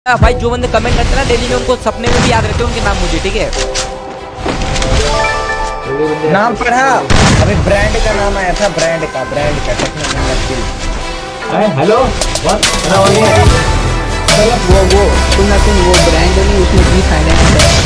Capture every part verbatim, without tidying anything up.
भाई जो बंदे कमेंट करते हैं ना डेली में, उनको सपने में भी याद रहते हैं उनके नाम मुझे, ठीक है। नाम पढ़ा, अभी ब्रांड का नाम आया था, ब्रांड का ब्रांड का टेक्नोलॉजी। हेलो वो वो सुन सुन वो ब्रांड नहीं, उसमें भी फाइनेंस है।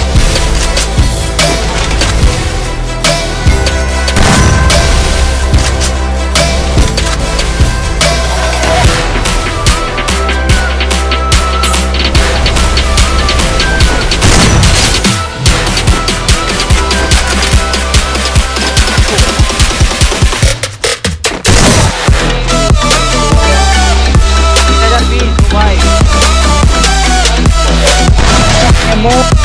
भाई more